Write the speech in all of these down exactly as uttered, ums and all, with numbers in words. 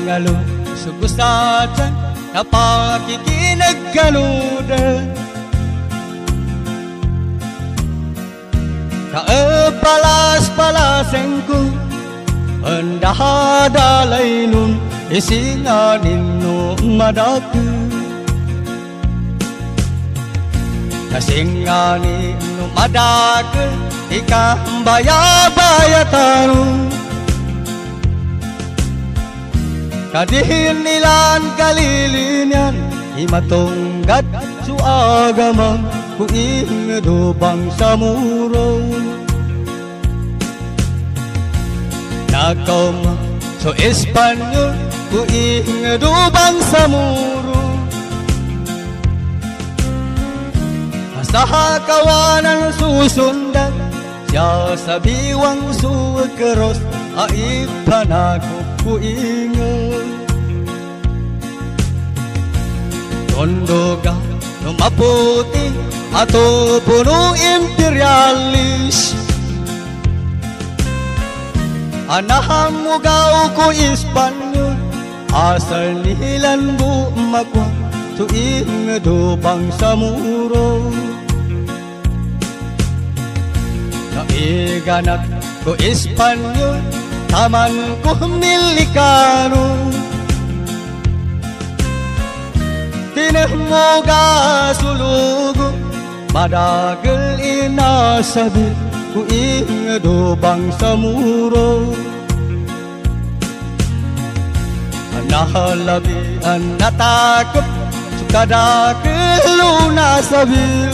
alon sugusatan napakikinagkanudan Kaepalas-palasen ko Andahadalay nun Isinganin no madaki Kasinganin no madaki Ikambaya-bayatan Kadihin nilan kalilinian Imatonggat su agamang Kuing dubang sa muro Nakaw mo so Espanyol Kuing dubang sa muro Masaha kawanan susundan Siya sa biwang sukeros Aip panako kuing Tondoga no maputi Ato puno imperialis Anahang mugaw ko Espanyol Asal nihilan bumakwa Tuing dubang sa muro Naiganap ko Espanyol Taman ko Milikano Tinahmoga sulugo Madagal inasabi Kuing dubang sa muro Nahalabian natakot Sukadakil nasabi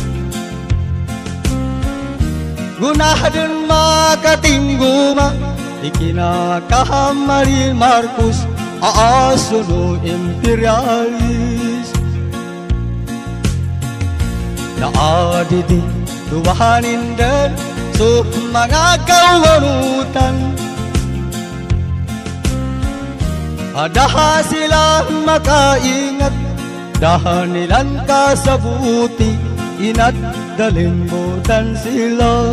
Gunah din makatingguma Ikinakahamari Marcos Aaso imperialis Naadidi duwahanin din So mga kawanutan Adaha sila makaingat Dahan nilan kasabuti Inat dalimutan sila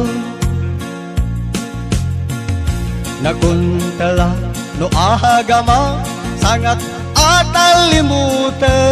Nakuntala no ahagama Sangat at alimutan